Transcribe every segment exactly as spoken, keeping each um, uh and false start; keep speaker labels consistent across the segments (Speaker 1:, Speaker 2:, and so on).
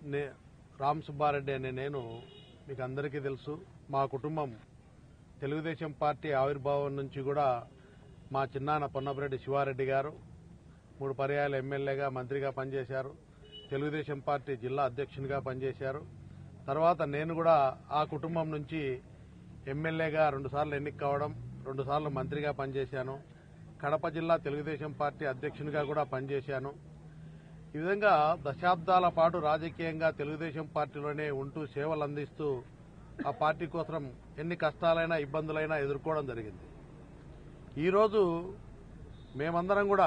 Speaker 1: నే రామ్ సుబ్బారెడ్డి అనే నేను మీకు అందరికీ తెలుసు. మా కుటుంబం తెలుగుదేశం పార్టీ ఆవిర్భావం నుంచి కూడా మా చిన్నాన్న పొన్నపరెడ్డి శివారెడ్డి గారు మూడు పర్యాయాలు ఎమ్మెల్యేగా మంత్రిగా పనిచేశారు. తెలుగుదేశం పార్టీ జిల్లా అధ్యక్షునిగా పనిచేశారు. తర్వాత నేను కూడా ఆ కుటుంబం నుంచి ఎమ్మెల్యేగా రెండుసార్లు ఎన్నిక కావడం, రెండుసార్లు మంత్రిగా పనిచేశాను. కడప జిల్లా తెలుగుదేశం పార్టీ అధ్యక్షునిగా కూడా పనిచేశాను. ఈ విధంగా దశాబ్దాల పాటు రాజకీయంగా తెలుగుదేశం పార్టీలోనే ఉంటూ సేవలు అందిస్తూ ఆ పార్టీ కోసం ఎన్ని కష్టాలైనా ఇబ్బందులైనా ఎదుర్కోవడం జరిగింది. ఈరోజు మేమందరం కూడా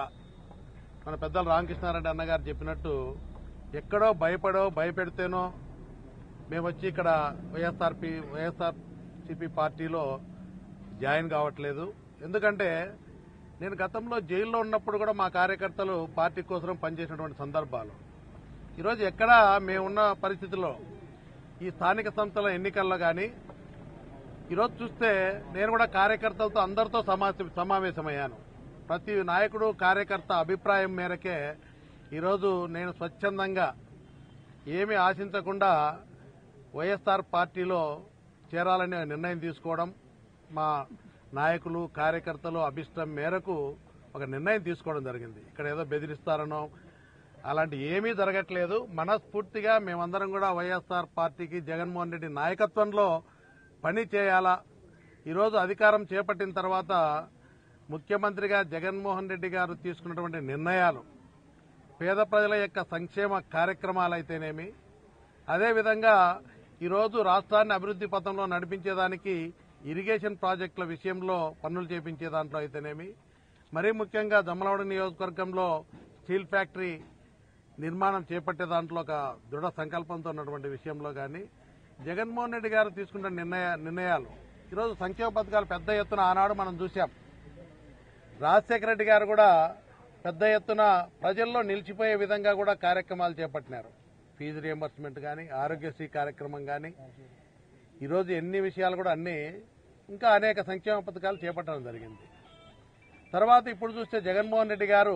Speaker 1: మన పెద్దలు రామకృష్ణారెడ్డి అన్నగారు చెప్పినట్టు ఎక్కడో భయపడో భయపెడితేనో మేము వచ్చి ఇక్కడ వైఎస్ఆర్పీ వైఎస్ఆర్సీపీ పార్టీలో జాయిన్ కావట్లేదు. ఎందుకంటే నేను గతంలో జైల్లో ఉన్నప్పుడు కూడా మా కార్యకర్తలు పార్టీ కోసం పనిచేసినటువంటి సందర్భాలు. ఈరోజు ఎక్కడా మేమున్న పరిస్థితుల్లో ఈ స్థానిక సంస్థల ఎన్నికల్లో కానీ ఈరోజు చూస్తే నేను కూడా కార్యకర్తలతో అందరితో సమావేశమయ్యాను. ప్రతి నాయకుడు కార్యకర్త అభిప్రాయం మేరకే ఈరోజు నేను స్వచ్ఛందంగా ఏమీ ఆశించకుండా వైఎస్ఆర్ పార్టీలో చేరాలనే నిర్ణయం తీసుకోవడం, మా నాయకులు కార్యకర్తలు అభిష్టం మేరకు ఒక నిర్ణయం తీసుకోవడం జరిగింది. ఇక్కడ ఏదో బెదిరిస్తారనో అలాంటి ఏమీ జరగట్లేదు. మనస్ఫూర్తిగా మేమందరం కూడా వైఎస్ఆర్ పార్టీకి జగన్మోహన్ రెడ్డి నాయకత్వంలో పని చేయాలా. ఈరోజు అధికారం చేపట్టిన తర్వాత ముఖ్యమంత్రిగా జగన్మోహన్ రెడ్డి గారు తీసుకున్నటువంటి నిర్ణయాలు పేద ప్రజల యొక్క సంక్షేమ కార్యక్రమాలైతేనేమి, అదేవిధంగా ఈరోజు రాష్ట్రాన్ని అభివృద్ది పథంలో నడిపించేదానికి ఇరిగేషన్ ప్రాజెక్టుల విషయంలో పనులు చేపించే దాంట్లో అయితేనేమి, మరీ ముఖ్యంగా జమ్మలమడుగు నియోజకవర్గంలో స్టీల్ ఫ్యాక్టరీ నిర్మాణం చేపట్టే దాంట్లో ఒక దృఢ సంకల్పంతో ఉన్నటువంటి విషయంలో కానీ జగన్మోహన్ రెడ్డి గారు తీసుకున్న నిర్ణయ నిర్ణయాలు ఈరోజు సంక్షేమ పథకాలు పెద్ద ఎత్తున ఆనాడు మనం చూశాం. రాజశేఖర రెడ్డి గారు కూడా పెద్ద ఎత్తున ప్రజల్లో నిలిచిపోయే విధంగా కూడా కార్యక్రమాలు చేపట్టినారు. ఫీజు రియంబర్స్మెంట్ కానీ, ఆరోగ్యశ్రీ కార్యక్రమం కానీ, ఈరోజు ఎన్ని విషయాలు కూడా అన్ని ఇంకా అనేక సంక్షేమ పథకాలు చేపట్టడం జరిగింది. తర్వాత ఇప్పుడు చూస్తే జగన్మోహన్ రెడ్డి గారు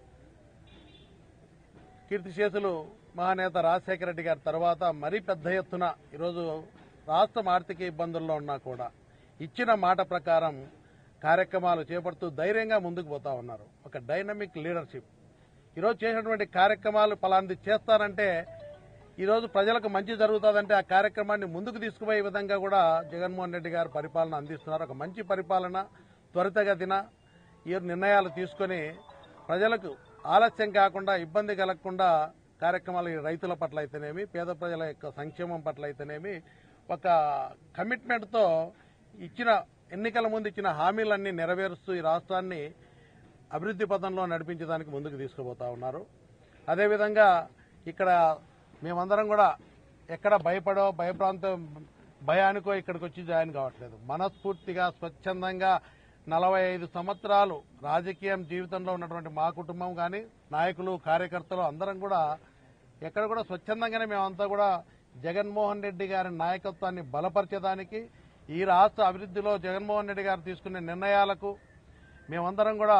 Speaker 1: కీర్తిశేషులు మహానేత రాజశేఖర రెడ్డి గారి తర్వాత మరీ పెద్ద ఎత్తున ఈరోజు రాష్ట్రం ఆర్థిక ఇబ్బందుల్లో ఉన్నా కూడా ఇచ్చిన మాట ప్రకారం కార్యక్రమాలు చేపడుతూ ధైర్యంగా ముందుకు పోతా ఉన్నారు. ఒక డైనమిక్ లీడర్షిప్. ఈరోజు చేసినటువంటి కార్యక్రమాలు పలాంటి చేస్తారంటే ఈరోజు ప్రజలకు మంచి జరుగుతుందంటే ఆ కార్యక్రమాన్ని ముందుకు తీసుకుపోయే విధంగా కూడా జగన్మోహన్ రెడ్డి గారు పరిపాలన అందిస్తున్నారు. ఒక మంచి పరిపాలన, త్వరితగతిన ఈ నిర్ణయాలు తీసుకుని ప్రజలకు ఆలస్యం కాకుండా ఇబ్బంది కలగకుండా కార్యక్రమాలు రైతుల పట్ల అయితేనేమి, పేద ప్రజల యొక్క సంక్షేమం పట్ల అయితేనేమి ఒక కమిట్మెంట్తో ఇచ్చిన ఎన్నికల ముందు ఇచ్చిన హామీలన్నీ నెరవేరుస్తూ ఈ రాష్ట్రాన్ని అభివృద్ది పథంలో నడిపించడానికి ముందుకు తీసుకుపోతా ఉన్నారు. అదేవిధంగా ఇక్కడ మేమందరం కూడా ఎక్కడ భయపడో భయప్రాంతం భయానికో ఇక్కడికి వచ్చి జాయిన్ కావట్లేదు. మనస్ఫూర్తిగా స్వచ్ఛందంగా నలభై ఐదు సంవత్సరాలు రాజకీయం జీవితంలో ఉన్నటువంటి మా కుటుంబం కానీ నాయకులు కార్యకర్తలు అందరం కూడా ఎక్కడ కూడా స్వచ్ఛందంగానే మేమంతా కూడా జగన్మోహన్ రెడ్డి గారి నాయకత్వాన్ని బలపరిచేదానికి, ఈ రాష్ట్ర అభివృద్దిలో జగన్మోహన్ రెడ్డి గారు తీసుకునే నిర్ణయాలకు మేమందరం కూడా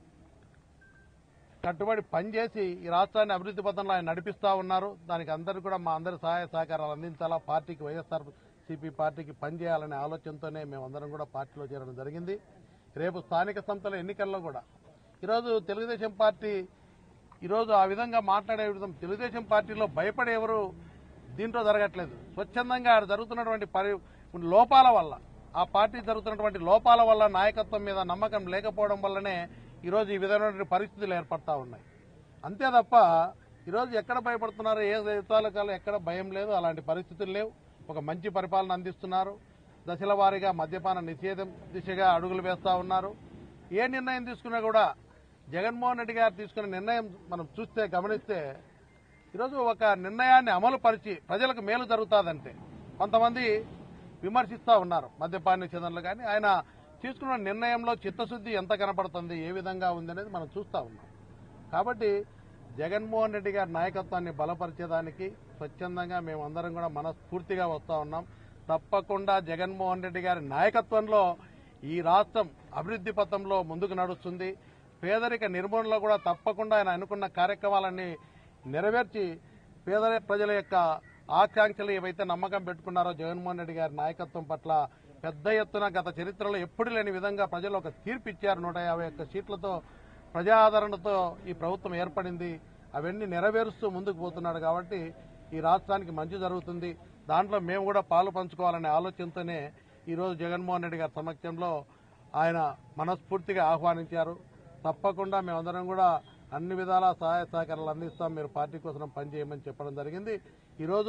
Speaker 1: కట్టుబడి పనిచేసి ఈ రాష్ట్రాన్ని అభివృద్ది పథంలో ఆయన నడిపిస్తా ఉన్నారు. దానికి అందరూ కూడా మా అందరి సహాయ సహకారాలు అందించాలా, పార్టీకి వైఎస్ఆర్ సిపి పార్టీకి పనిచేయాలనే ఆలోచనతోనే మేమందరం కూడా పార్టీలో చేరడం జరిగింది. రేపు స్థానిక సంస్థల ఎన్నికల్లో కూడా ఈరోజు తెలుగుదేశం పార్టీ ఈరోజు ఆ విధంగా మాట్లాడే విధం తెలుగుదేశం పార్టీలో భయపడే ఎవరు దీంట్లో జరగట్లేదు. స్వచ్ఛందంగా జరుగుతున్నటువంటి పరి లోపాల వల్ల, ఆ పార్టీ జరుగుతున్నటువంటి లోపాల వల్ల నాయకత్వం మీద నమ్మకం లేకపోవడం వల్లనే ఈరోజు ఈ విధమైనటువంటి పరిస్థితులు ఏర్పడతా ఉన్నాయి. అంతే తప్ప ఈరోజు ఎక్కడ భయపడుతున్నారు, ఏ తాలూకాలు ఎక్కడ భయం లేదు, అలాంటి పరిస్థితులు లేవు. ఒక మంచి పరిపాలన అందిస్తున్నారు. దశల వారీగా మద్యపాన నిషేధం దిశగా అడుగులు వేస్తా ఉన్నారు. ఏ నిర్ణయం తీసుకున్నా కూడా జగన్మోహన్ రెడ్డి గారు తీసుకున్న నిర్ణయం మనం చూస్తే గమనిస్తే ఈరోజు ఒక నిర్ణయాన్ని అమలు పరిచి ప్రజలకు మేలు జరుగుతుందంటే కొంతమంది విమర్శిస్తూ ఉన్నారు మద్యపాన నిషేధంలో. కానీ ఆయన తీసుకున్న నిర్ణయంలో చిత్తశుద్ధి ఎంత కనపడుతుంది, ఏ విధంగా ఉందనేది మనం చూస్తూ ఉన్నాం. కాబట్టి జగన్మోహన్ రెడ్డి గారి నాయకత్వాన్ని బలపరిచేదానికి స్వచ్ఛందంగా మేమందరం కూడా మనస్ఫూర్తిగా వస్తూ ఉన్నాం. తప్పకుండా జగన్మోహన్ రెడ్డి గారి నాయకత్వంలో ఈ రాష్ట్రం అభివృద్ది పథంలో ముందుకు నడుస్తుంది. పేదరిక నిర్మూలనలో కూడా తప్పకుండా ఆయన అనుకున్న కార్యక్రమాలన్నీ నెరవేర్చి పేద ప్రజల యొక్క ఆకాంక్షలు ఏవైతే నమ్మకం పెట్టుకున్నారో జగన్మోహన్ రెడ్డి గారి నాయకత్వం పట్ల పెద్ద ఎత్తున గత చరిత్రలో ఎప్పుడు లేని విధంగా ప్రజలు ఒక తీర్పు ఇచ్చారు. నూట యాభై ఒక్క సీట్లతో ప్రజాదరణతో ఈ ప్రభుత్వం ఏర్పడింది. అవన్నీ నెరవేరుస్తూ ముందుకు పోతున్నాడు కాబట్టి ఈ రాష్ట్రానికి మంచి జరుగుతుంది. దాంట్లో మేము కూడా పాలు పంచుకోవాలనే ఆలోచనతోనే ఈరోజు జగన్మోహన్ రెడ్డి గారి సమక్షంలో ఆయన మనస్ఫూర్తిగా ఆహ్వానించారు. తప్పకుండా మేమందరం కూడా అన్ని విధాలా సహాయ సహకారాలు అందిస్తాం, మీరు పార్టీ కోసం పనిచేయమని చెప్పడం జరిగింది. ఈరోజు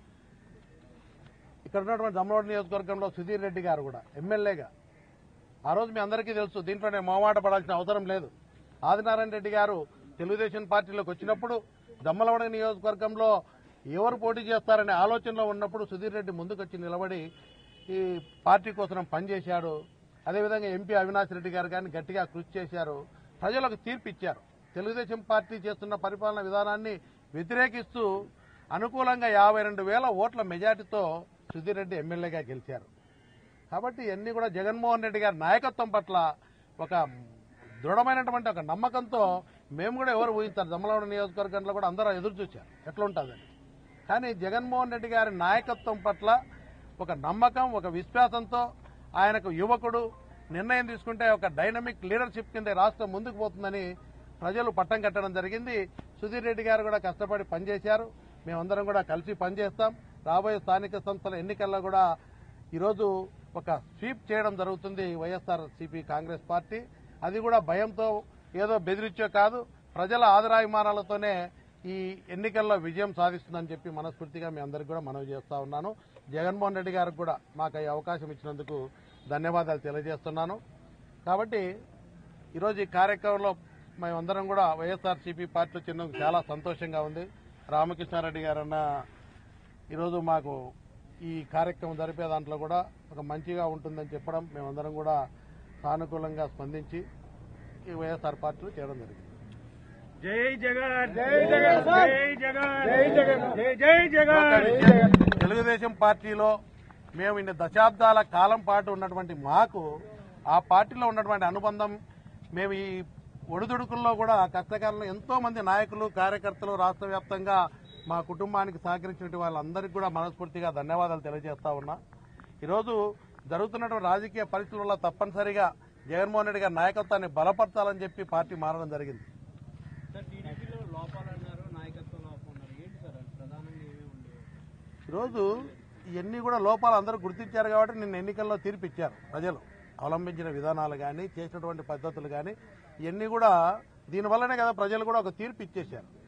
Speaker 1: ఇక్కడ ఉన్నటువంటి జమ్మలమడుగు నియోజకవర్గంలో సుధీర్ రెడ్డి గారు కూడా ఎమ్మెల్యేగా ఆ రోజు మీ అందరికీ తెలుసు, దీంట్లోనే మొహమాట పడాల్సిన అవసరం లేదు. ఆదినారాయణ రెడ్డి గారు తెలుగుదేశం పార్టీలోకి వచ్చినప్పుడు జమ్మలమడుగు నియోజకవర్గంలో ఎవరు పోటీ చేస్తారనే ఆలోచనలో ఉన్నప్పుడు సుధీర్ రెడ్డి ముందుకొచ్చి నిలబడి ఈ పార్టీ కోసం పనిచేశాడు. అదేవిధంగా ఎంపీ అవినాష్ రెడ్డి గారు కానీ గట్టిగా కృషి చేశారు. ప్రజలకు తీర్పు ఇచ్చారు. తెలుగుదేశం పార్టీ చేస్తున్న పరిపాలన విధానాన్ని వ్యతిరేకిస్తూ అనుకూలంగా యాభై రెండు వేల ఓట్ల మెజార్టీతో సుధీర్ రెడ్డి ఎమ్మెల్యేగా గెలిచారు. కాబట్టి ఇవన్నీ కూడా జగన్మోహన్ రెడ్డి గారి నాయకత్వం పట్ల ఒక దృఢమైనటువంటి ఒక నమ్మకంతో మేము కూడా ఎవరు ఊహించారు. జమ్మలమడుగు నియోజకవర్గంలో కూడా అందరూ ఎదురు చూశారు ఎట్లుంటుందని. కానీ జగన్మోహన్ రెడ్డి గారి నాయకత్వం పట్ల ఒక నమ్మకం, ఒక విశ్వాసంతో ఆయనకు యువకుడు నిర్ణయం తీసుకుంటే ఒక డైనమిక్ లీడర్షిప్ కింద రాష్ట్రం ముందుకు పోతుందని ప్రజలు పట్టం కట్టడం జరిగింది. సుధీర్ రెడ్డి గారు కూడా కష్టపడి పనిచేశారు. మేమందరం కూడా కలిసి పనిచేస్తాం. రాబోయే స్థానిక సంస్థల ఎన్నికల్లో కూడా ఈరోజు ఒక స్వీప్ చేయడం జరుగుతుంది వైఎస్ఆర్ సిపి కాంగ్రెస్ పార్టీ. అది కూడా భయంతో ఏదో బెదిరించో కాదు, ప్రజల ఆదరాభిమానాలతోనే ఈ ఎన్నికల్లో విజయం సాధిస్తుందని చెప్పి మనస్ఫూర్తిగా మీ అందరికీ కూడా మనవి చేస్తా ఉన్నాను. జగన్మోహన్ రెడ్డి గారికి కూడా మాకు ఈ అవకాశం ఇచ్చినందుకు ధన్యవాదాలు తెలియజేస్తున్నాను. కాబట్టి ఈరోజు ఈ కార్యక్రమంలో మేమందరం కూడా వైఎస్ఆర్సీపీ పార్టీ వచ్చినందుకు చాలా సంతోషంగా ఉంది. రామకృష్ణారెడ్డి గారన్న ఈరోజు మాకు ఈ కార్యక్రమం జరిపే దాంట్లో కూడా ఒక మంచిగా ఉంటుందని చెప్పడం మేమందరం కూడా సానుకూలంగా స్పందించి ఈ వైఎస్ఆర్ పార్టీలో చేయడం జరిగింది.
Speaker 2: జై జగన్, జై జగన్, జై జగన్, జై జగన్, జై జగన్.
Speaker 1: తెలుగుదేశం పార్టీలో మేము ఇన్ని దశాబ్దాల కాలం పాటు ఉన్నటువంటి మాకు ఆ పార్టీలో ఉన్నటువంటి అనుబంధం, మేము ఈ ఒడిదుడుకుల్లో కూడా కష్టకాలంలో ఎంతో మంది నాయకులు కార్యకర్తలు రాష్ట్ర వ్యాప్తంగా మా కుటుంబానికి సహకరించిన వాళ్ళందరికీ కూడా మనస్ఫూర్తిగా ధన్యవాదాలు తెలియజేస్తా ఉన్నా. ఈరోజు జరుగుతున్నటువంటి రాజకీయ పరిస్థితుల వల్ల తప్పనిసరిగా జగన్మోహన్ రెడ్డి గారి నాయకత్వాన్ని బలపరచాలని చెప్పి పార్టీ మారడం జరిగింది. ఈరోజు ఇవన్నీ కూడా లోపాలు అందరూ గుర్తించారు కాబట్టి నిన్న ఎన్నికల్లో తీర్పు ఇచ్చారు. ప్రజలు అవలంబించిన విధానాలు కానీ చేసినటువంటి పద్ధతులు కానీ ఇవన్నీ కూడా దీనివల్లనే కదా ప్రజలు కూడా ఒక తీర్పు ఇచ్చేశారు.